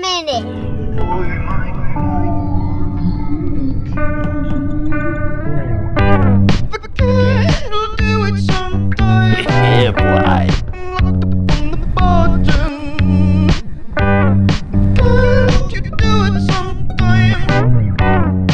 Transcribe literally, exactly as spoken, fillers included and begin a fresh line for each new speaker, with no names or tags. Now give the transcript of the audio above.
minute.
Yeah, boy.
Can't you do it sometime?